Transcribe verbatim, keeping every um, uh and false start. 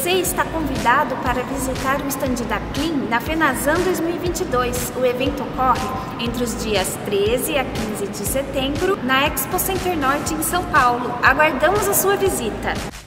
Você está convidado para visitar o stand da Clean na FENASAN dois mil e vinte e dois. O evento ocorre entre os dias treze a quinze de setembro na Expo Center Norte em São Paulo. Aguardamos a sua visita!